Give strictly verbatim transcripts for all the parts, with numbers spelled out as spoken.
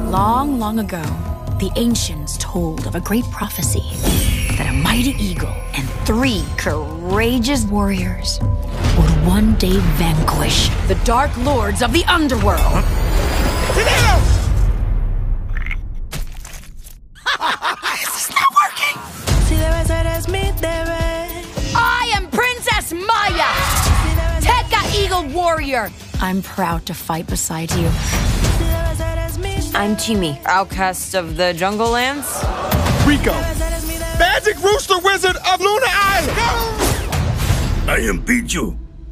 Long, long ago, the ancients told of a great prophecy that a mighty eagle and three courageous warriors would one day vanquish the dark lords of the underworld. Huh? This is not working. I am Princess Maya, Tekka Eagle Warrior. I'm proud to fight beside you. I'm Chimi, outcast of the Jungle Lands. Rico, Magic Rooster Wizard of Luna Island. I am Pichu.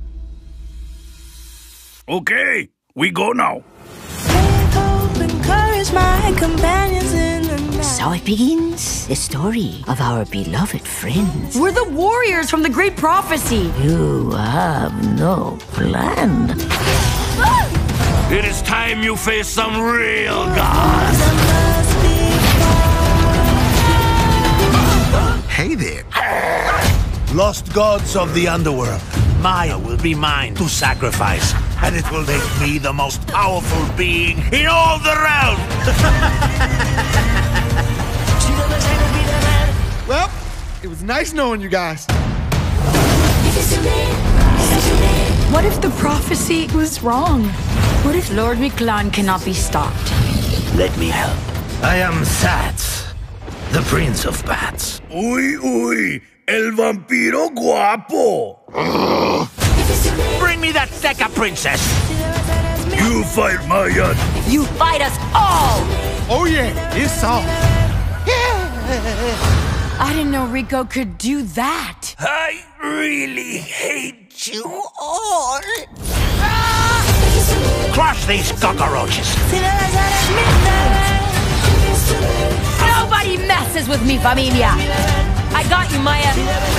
Okay, we go now. So it begins, the story of our beloved friends. We're the warriors from the great prophecy. You have no plan. It is time you face some real gods. Hey there. Lost gods of the underworld. Maya will be mine to sacrifice, and it will make me the most powerful being in all the realm. Well, it was nice knowing you guys. What if the prophecy was wrong? What if Lord Miklan cannot be stopped? Let me help. I am Sats, the Prince of Bats. Uy, uy, el vampiro guapo. Bring me that Tekka princess. You fight Maya. You fight us all! Oh yeah, it's all. I didn't know Rico could do that. I really hate you all. Crush these cockroaches. Nobody messes with me, familia. I got you, Maya.